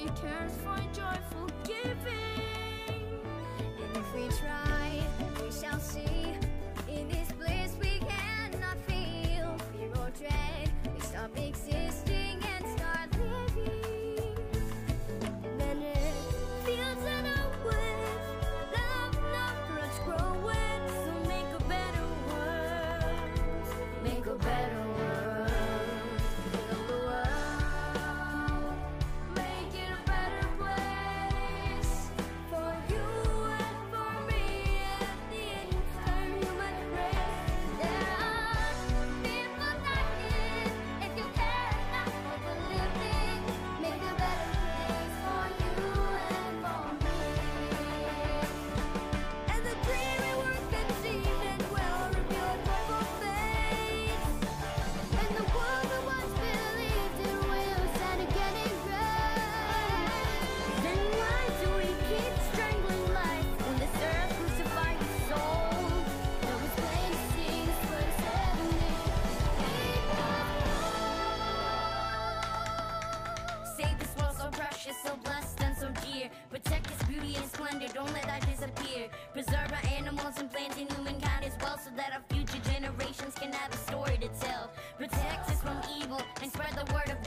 cares for joyful giving. And if we try, we shall see. In this bliss we cannot feel fear or dread. We stop existing and start living. Then it feels in our woods, love, not grudge growing. So make a better world, make a better world, heal the world, make it a better place for you and for me and the entire human race. There are people dying. If you care enough for the living, make a better place for you and for me. And the dreary work conceived will reveal a joyful face. And the world that once believed in will stand again in grace. Then why do we keep strangling life when this earth crucified its soul? That was plain to see this was heavenly. Save this world so precious, so blessed and so dear. Protect its beauty and splendor, don't let that disappear. Preserve our animals and plants and humankind as well, so that our future generations can have a story to tell. Protect us from evil and spread the word of